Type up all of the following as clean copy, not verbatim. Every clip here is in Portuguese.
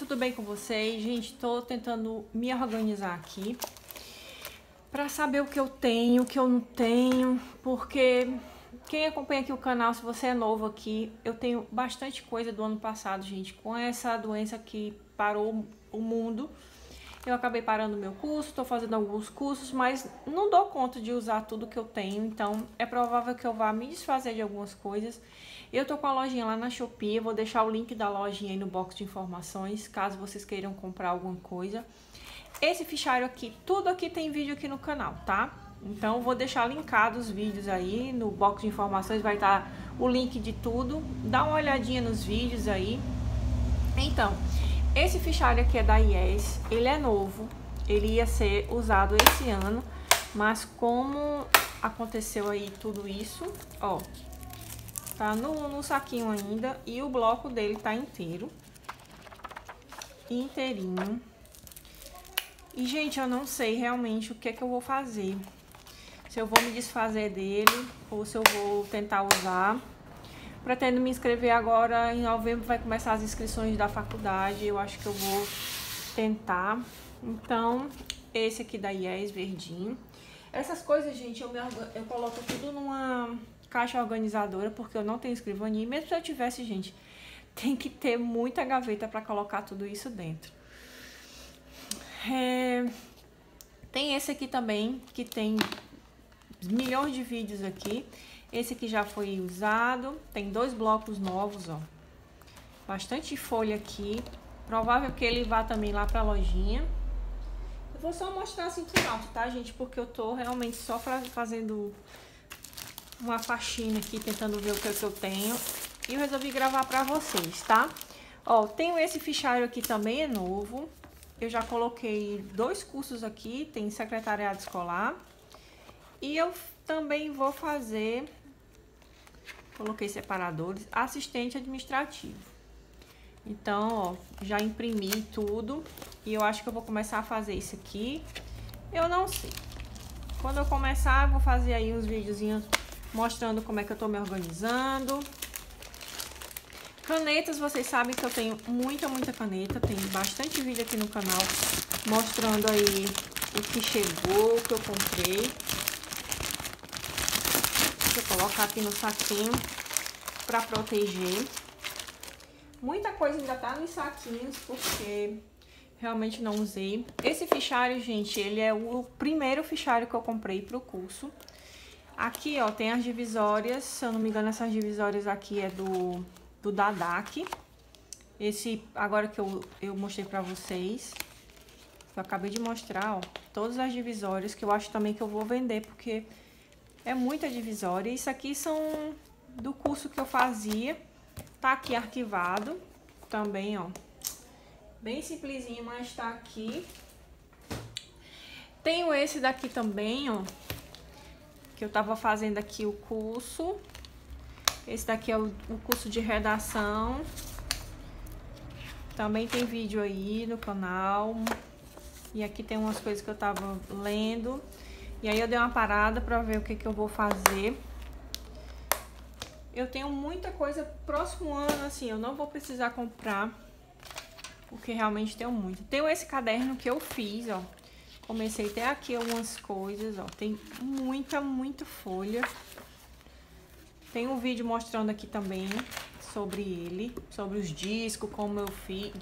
tudo bem com vocês? Gente, tô tentando me organizar aqui pra saber o que eu tenho, o que eu não tenho, porque quem acompanha aqui o canal, se você é novo aqui, eu tenho bastante coisa do ano passado, gente, com essa doença que parou o mundo. Eu acabei parando meu curso, tô fazendo alguns cursos, mas não dou conta de usar tudo que eu tenho, então é provável que eu vá me desfazer de algumas coisas. Eu tô com a lojinha lá na Shopee, eu vou deixar o link da lojinha aí no box de informações, caso vocês queiram comprar alguma coisa. Esse fichário aqui, tudo aqui tem vídeo aqui no canal, tá? Então eu vou deixar linkado os vídeos aí no box de informações, vai estar o link de tudo. Dá uma olhadinha nos vídeos aí. Então, esse fichário aqui é da Yes, ele é novo, ele ia ser usado esse ano, mas como aconteceu aí tudo isso, ó, tá no saquinho ainda e o bloco dele tá inteiro, inteirinho. E, gente, eu não sei realmente o que é que eu vou fazer, se eu vou me desfazer dele ou se eu vou tentar usar. Pretendo me inscrever agora, em novembro vai começar as inscrições da faculdade, eu acho que eu vou tentar. Então, esse aqui da Yes, verdinho. Essas coisas, gente, eu coloco tudo numa caixa organizadora, porque eu não tenho escrivaninha. E mesmo se eu tivesse, gente, tem que ter muita gaveta para colocar tudo isso dentro. Tem esse aqui também, que tem milhões de vídeos aqui. Esse aqui já foi usado, tem 2 blocos novos, ó. Bastante folha aqui. Provável que ele vá também lá pra lojinha. Eu vou só mostrar assim por alto, tá, gente? Porque eu tô realmente só fazendo uma faxina aqui, tentando ver o que eu tenho. E eu resolvi gravar pra vocês, tá? Ó, tenho esse fichário aqui também, é novo. Eu já coloquei 2 cursos aqui, tem secretariado escolar. E eu também vou fazer, coloquei separadores, assistente administrativo. Então, ó, já imprimi tudo e eu acho que eu vou começar a fazer isso aqui. Eu não sei. Quando eu começar, eu vou fazer aí uns videozinhos mostrando como é que eu tô me organizando. Canetas, vocês sabem que eu tenho muita caneta. Tem bastante vídeo aqui no canal mostrando aí o que chegou, o que eu comprei. Deixa eu colocar aqui no saquinho para proteger. Muita coisa ainda tá nos saquinhos porque realmente não usei. Esse fichário, gente, ele é o primeiro fichário que eu comprei pro curso. Aqui, ó, tem as divisórias. Se eu não me engano, essas divisórias aqui é do Dadak. Esse agora que eu mostrei pra vocês. Eu acabei de mostrar, ó, todas as divisórias que eu acho também que eu vou vender porque é muita divisória. Isso aqui são do curso que eu fazia. Tá aqui arquivado também, ó. Bem simplesinho, mas tá aqui. Tenho esse daqui também, ó. Que eu tava fazendo aqui o curso. Esse daqui é o curso de redação. Também tem vídeo aí no canal. E aqui tem umas coisas que eu tava lendo. E aí eu dei uma parada pra ver o que eu vou fazer. Eu tenho muita coisa próximo ano, assim, eu não vou precisar comprar, porque realmente tenho muito. Tenho esse caderno que eu fiz, ó. Comecei até aqui algumas coisas, ó. Tem muita folha. Tem um vídeo mostrando aqui também sobre ele, sobre os discos, como eu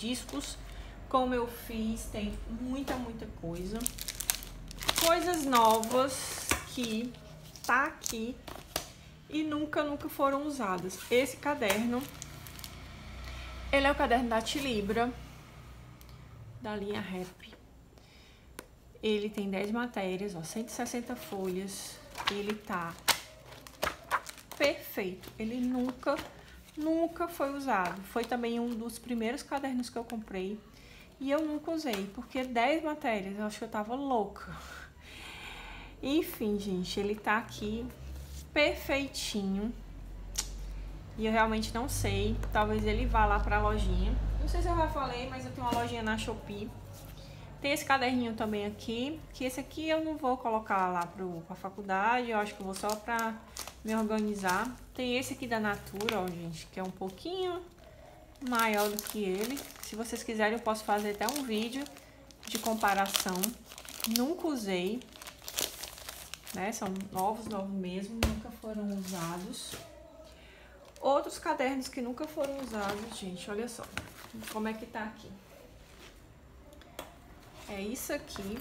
fiz. Tem muita coisa. Coisas novas que tá aqui e nunca foram usadas. Esse caderno, ele é o caderno da Tilibra, da linha Rap. Ele tem 10 matérias, ó, 160 folhas. Ele tá perfeito. Ele nunca foi usado. Foi também um dos primeiros cadernos que eu comprei e eu nunca usei, porque 10 matérias, eu acho que eu tava louca. Enfim, gente, ele tá aqui perfeitinho. E eu realmente não sei. Talvez ele vá lá pra lojinha. Não sei se eu já falei, mas eu tenho uma lojinha na Shopee. Tem esse caderninho também aqui. Que esse aqui eu não vou colocar lá pra faculdade. Eu acho que eu vou só pra me organizar. Tem esse aqui da Natura, ó, gente. Que é um pouquinho maior do que ele. Se vocês quiserem, eu posso fazer até um vídeo de comparação. Nunca usei, né? São novos mesmo, nunca foram usados. Outros cadernos que nunca foram usados, gente, olha só como é que tá aqui. É isso aqui.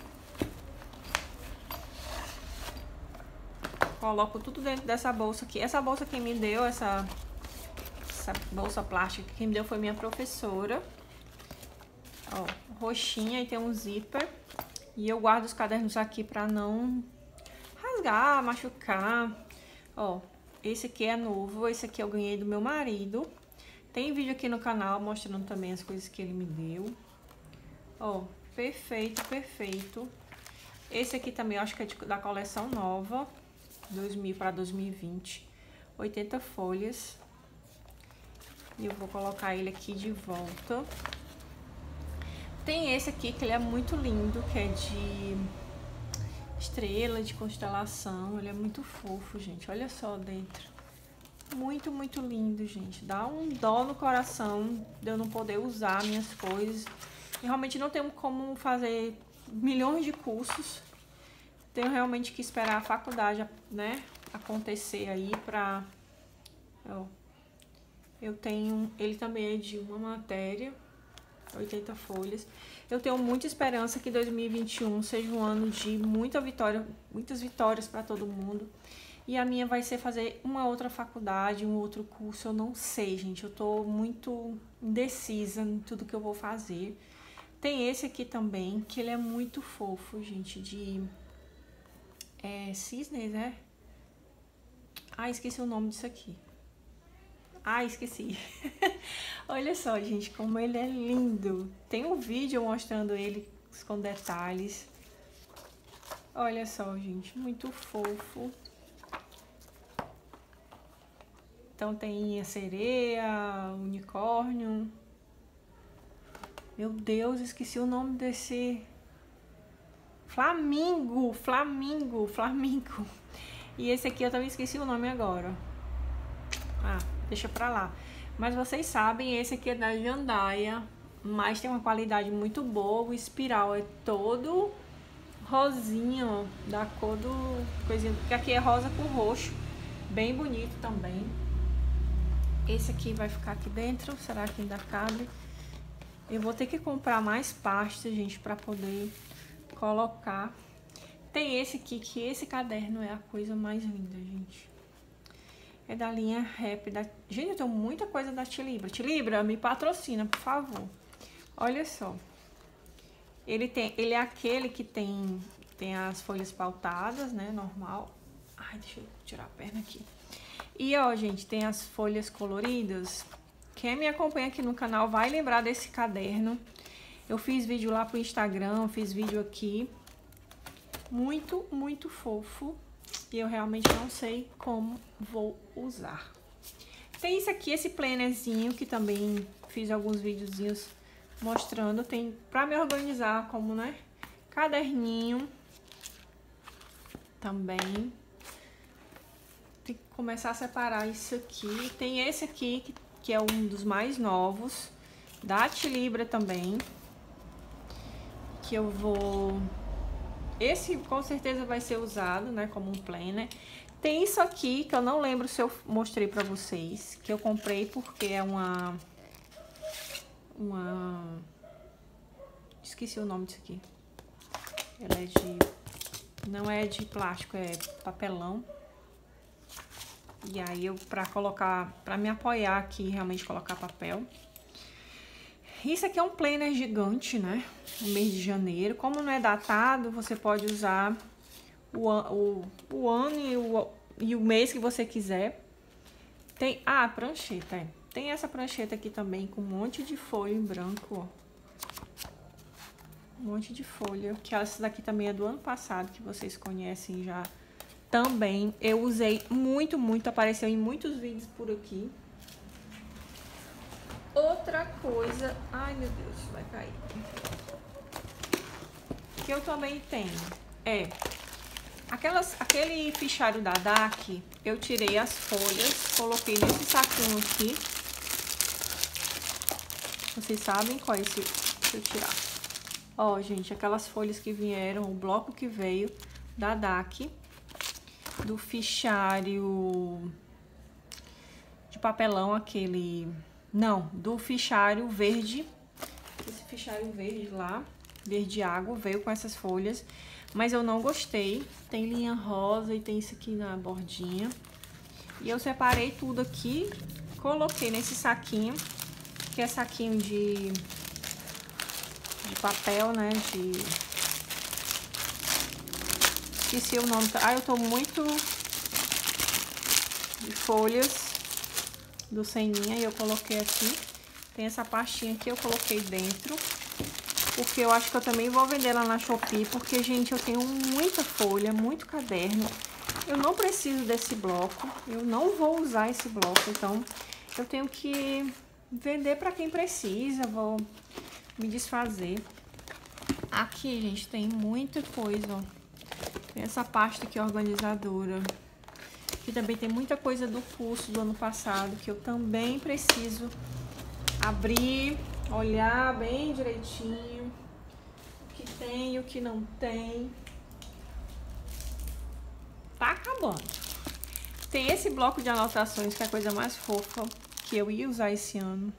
Coloco tudo dentro dessa bolsa aqui. Essa bolsa quem me deu, essa bolsa plástica, quem me deu foi minha professora. Ó, roxinha e tem um zíper. E eu guardo os cadernos aqui pra não rasgar, machucar. Ó, esse aqui é novo, esse aqui eu ganhei do meu marido. Tem vídeo aqui no canal mostrando também as coisas que ele me deu. Ó, perfeito, perfeito. Esse aqui também eu acho que é da coleção nova. 2000 para 2020, 80 folhas. E eu vou colocar ele aqui de volta. Tem esse aqui que ele é muito lindo, que é de estrela, de constelação. Ele é muito fofo, gente. Olha só dentro. Muito, muito lindo, gente. Dá um dó no coração de eu não poder usar minhas coisas. E realmente não tenho como fazer milhões de cursos. Tenho realmente que esperar a faculdade, né, acontecer aí pra... Ó, eu tenho... Ele também é de uma matéria, 80 folhas. Eu tenho muita esperança que 2021 seja um ano de muitas vitórias para todo mundo. E a minha vai ser fazer uma outra faculdade, um outro curso, eu não sei, gente. Eu tô muito indecisa em tudo que eu vou fazer. Tem esse aqui também, que ele é muito fofo, gente, de... cisnes, né? Ah, esqueci o nome disso aqui. Ah, esqueci. Olha só, gente, como ele é lindo. Tem um vídeo mostrando ele com detalhes. Olha só, gente, muito fofo. Então tem a sereia, unicórnio. Meu Deus, esqueci o nome desse... Flamingo. E esse aqui eu também esqueci o nome agora. Ah, deixa pra lá. Mas vocês sabem, esse aqui é da Jandaia, mas tem uma qualidade muito boa. O espiral é todo rosinha, ó, da cor do coisinha, porque aqui é rosa com roxo, bem bonito também. Esse aqui vai ficar aqui dentro, será que ainda cabe? Eu vou ter que comprar mais pasta, gente, pra poder colocar. Tem esse aqui, que esse caderno é a coisa mais linda, gente. É da linha Rap. Gente, eu tenho muita coisa da Tilibra. Tilibra, me patrocina, por favor. Olha só. Ele é aquele que tem as folhas pautadas, né, normal. Ai, deixa eu tirar a perna aqui. E, ó, gente, tem as folhas coloridas. Quem me acompanha aqui no canal vai lembrar desse caderno. Eu fiz vídeo lá pro Instagram, fiz vídeo aqui. Muito, muito fofo. E eu realmente não sei como vou usar. Tem esse aqui, esse plannerzinho, que também fiz alguns videozinhos mostrando. Tem pra me organizar como, né, caderninho. Também. Tem que começar a separar isso aqui. Tem esse aqui, que é um dos mais novos. Da Tilibra também. Que eu vou... Esse com certeza vai ser usado, né, como um planner. Tem isso aqui, que eu não lembro se eu mostrei pra vocês, que eu comprei porque é uma... Esqueci o nome disso aqui. Ela é de... Não é de plástico, é papelão. E aí eu, pra colocar, pra me apoiar aqui, realmente colocar papel. Isso aqui é um planner gigante, né? No mês de janeiro. Como não é datado, você pode usar o ano e o mês que você quiser. Tem... Ah, prancheta, é. Tem essa prancheta aqui também com um monte de folha em branco, ó. Um monte de folha. Que essa daqui também é do ano passado, que vocês conhecem já também. Eu usei muito, muito. Apareceu em muitos vídeos por aqui. Outra coisa... Ai, meu Deus, vai cair. Que eu também tenho é... Aquele fichário da DAC, eu tirei as folhas, coloquei nesse saquinho aqui. Vocês sabem qual é esse? Deixa eu tirar. Ó, gente, aquelas folhas que vieram, o bloco que veio da DAC, do fichário de papelão, aquele... Não, do fichário verde. Esse fichário verde lá, verde água, veio com essas folhas. Mas eu não gostei. Tem linha rosa e tem isso aqui na bordinha. E eu separei tudo aqui, coloquei nesse saquinho, que é saquinho de papel, né? Esqueci o nome. Ah, eu tô muito de folhas do Seninha e eu coloquei aqui. Tem essa pastinha aqui, eu coloquei dentro. Porque eu acho que eu também vou vender lá na Shopee, porque, gente, eu tenho muita folha, muito caderno. Eu não preciso desse bloco, eu não vou usar esse bloco, então eu tenho que vender para quem precisa, vou me desfazer. Aqui, gente, tem muita coisa, ó. Tem essa pasta aqui organizadora. Aqui também tem muita coisa do curso do ano passado, que eu também preciso abrir, olhar bem direitinho o que tem e o que não tem. Tá acabando. Tem esse bloco de anotações, que é a coisa mais fofa que eu ia usar esse ano.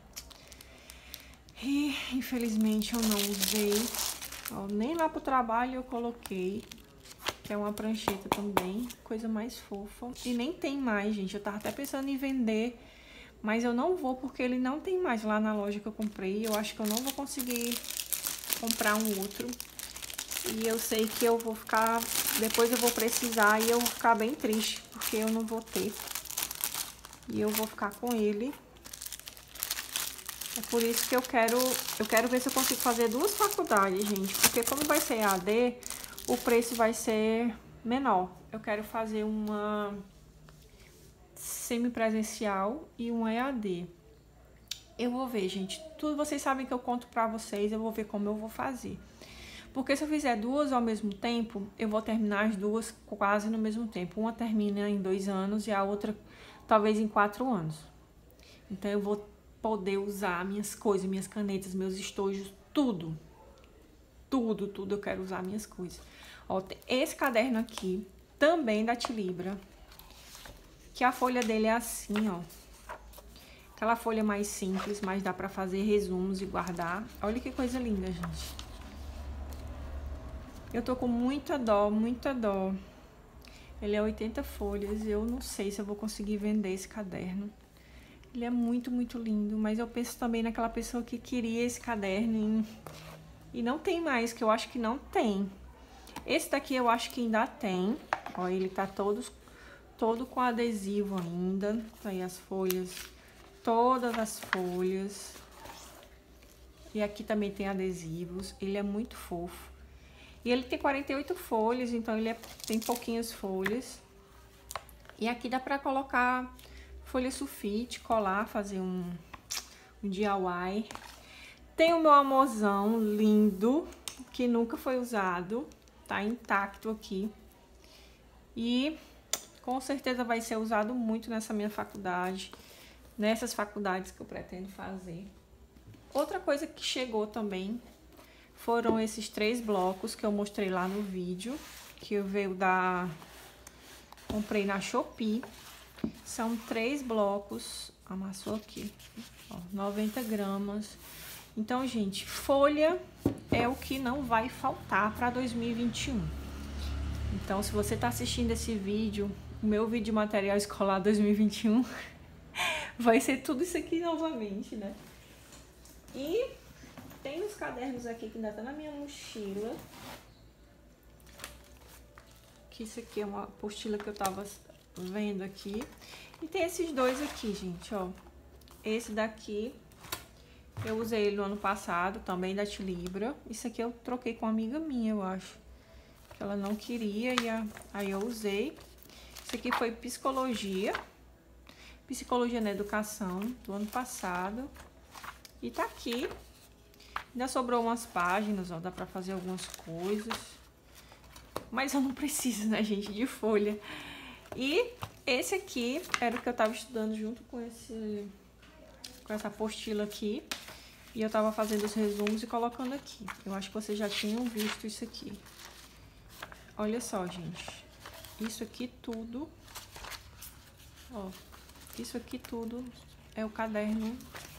E, infelizmente, eu não usei. Ó, nem lá pro trabalho eu coloquei. Que é uma prancheta também. Coisa mais fofa. E nem tem mais, gente. Eu tava até pensando em vender. Mas eu não vou, porque ele não tem mais lá na loja que eu comprei. Eu acho que eu não vou conseguir comprar um outro. E eu sei que eu vou ficar... Depois eu vou precisar e eu vou ficar bem triste, porque eu não vou ter. E eu vou ficar com ele. É por isso que eu quero ver se eu consigo fazer 2 faculdades, gente. Porque como vai ser EAD, o preço vai ser menor. Eu quero fazer uma semipresencial e um EAD. Eu vou ver, gente. Tudo vocês sabem que eu conto pra vocês, eu vou ver como eu vou fazer. Porque se eu fizer 2 ao mesmo tempo, eu vou terminar as 2 quase no mesmo tempo. Uma termina em 2 anos e a outra talvez em 4 anos. Então eu vou poder usar minhas coisas, minhas canetas, meus estojos, tudo. Tudo eu quero usar minhas coisas. Ó, esse caderno aqui, também da Tilibra, que a folha dele é assim, ó. Aquela folha mais simples, mas dá pra fazer resumos e guardar. Olha que coisa linda, gente. Eu tô com muita dó, muita dó. Ele é 80 folhas, eu não sei se eu vou conseguir vender esse caderno. Ele é muito, muito lindo, mas eu penso também naquela pessoa que queria esse caderno e não tem mais, que eu acho que não tem. Esse daqui eu acho que ainda tem. Ó, ele tá todo com adesivo ainda. Tá aí as folhas, todas as folhas. E aqui também tem adesivos, ele é muito fofo. E ele tem 48 folhas, então ele tem pouquinhas folhas. E aqui dá pra colocar folha sulfite, colar, fazer um DIY. Tem o meu amorzão lindo, que nunca foi usado. Tá intacto aqui. E com certeza vai ser usado muito nessa minha faculdade. Nessas faculdades que eu pretendo fazer. Outra coisa que chegou também foram esses 3 blocos que eu mostrei lá no vídeo, que eu veio comprei na Shopee. São 3 blocos, amassou aqui, ó, 90 gramas. Então, gente, folha é o que não vai faltar para 2021. Então, se você tá assistindo esse vídeo, o meu vídeo de material escolar 2021, vai ser tudo isso aqui novamente, né? E tem uns cadernos aqui que ainda tá na minha mochila. Que isso aqui é uma apostila que eu tava vendo aqui. E tem esses 2 aqui, gente, ó. Esse daqui, eu usei ele no ano passado, também da Tilibra. Isso aqui eu troquei com uma amiga minha, eu acho. Que ela não queria e aí eu usei. Isso aqui foi Psicologia. Psicologia na Educação, do ano passado. E tá aqui. Ainda sobrou umas páginas, ó, dá pra fazer algumas coisas. Mas eu não preciso, né, gente, de folha. E esse aqui era o que eu tava estudando junto com essa apostila aqui. E eu tava fazendo os resumos e colocando aqui. Eu acho que vocês já tinham visto isso aqui. Olha só, gente. Isso aqui tudo... Ó, isso aqui tudo é o caderno.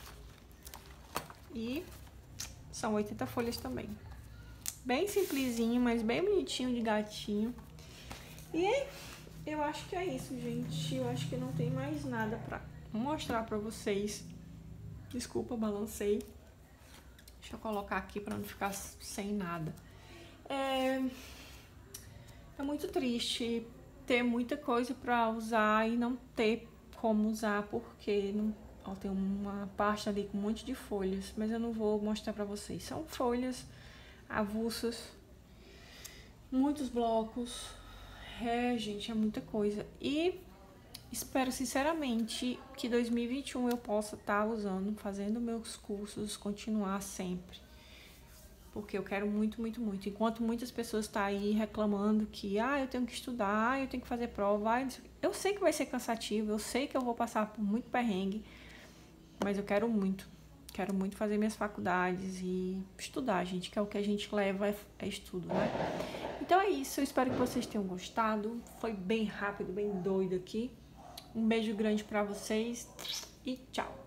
E são 80 folhas também. Bem simplesinho, mas bem bonitinho de gatinho. E eu acho que é isso, gente. Eu acho que não tem mais nada pra mostrar pra vocês. Desculpa, balancei. Deixa eu colocar aqui pra não ficar sem nada. É muito triste ter muita coisa pra usar e não ter como usar, porque não, ó, tem uma pasta ali com um monte de folhas, mas eu não vou mostrar pra vocês. São folhas avulsas, muitos blocos. Gente, é muita coisa. E espero sinceramente que 2021 eu possa estar usando, fazendo meus cursos, continuar sempre. Porque eu quero muito, muito, muito. Enquanto muitas pessoas estão aí reclamando que eu tenho que estudar, eu tenho que fazer prova, eu sei que vai ser cansativo, eu sei que eu vou passar por muito perrengue, mas eu quero muito fazer minhas faculdades e estudar, gente, que é o que a gente leva, é estudo, né? Então é isso, eu espero que vocês tenham gostado. Foi bem rápido, bem doido aqui. Um beijo grande pra vocês e tchau!